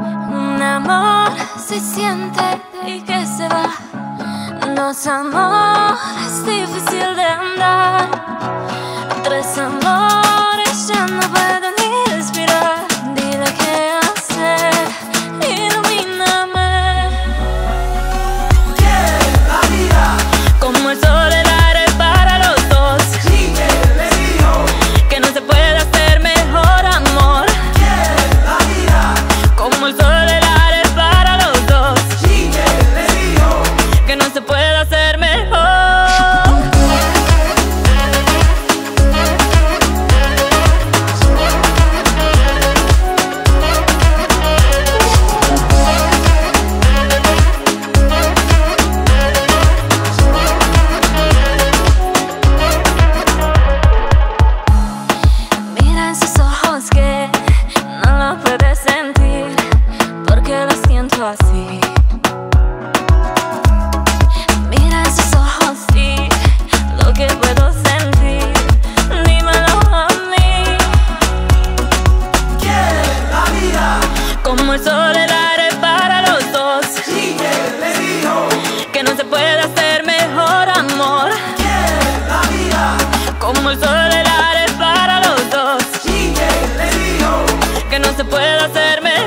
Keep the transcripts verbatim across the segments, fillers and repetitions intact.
Un amor se siente y que se va. Dos amores difícil de andar. Tres amores ya no pueden ni respirar. Dile qué hacer, ilumíname. Quiere la vida como el sol, el aire para los dos. Sigue, le dijo que no se puede hacer mejor amor. Quiere la vida como el sol, el aire para los dos. Sigue, le dijo que no se puede hacer mejor. Mira en sus ojos que no lo puedes sentir, porque lo siento así. Mira en sus ojos, sí, lo que puedo sentir, dímelo a mí. Quiere la vida Como el sol, el aire para los dos. Sigue, le dijo Que no se puede hacer mejor amor. Quiere la vida Como el sol, el aire para los dos. Sigue, le dijo Que no se puede hacer mejor.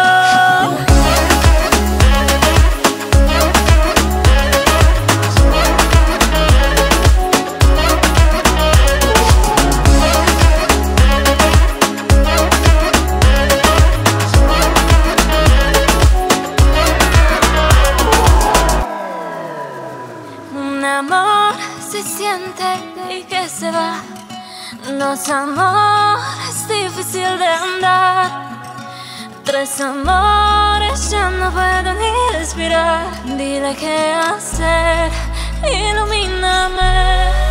Un amor se siente y que se va. Dos amores difícil de andar. Tres amores ya no pueden ni respirar. Dile qué hacer, ilumíname.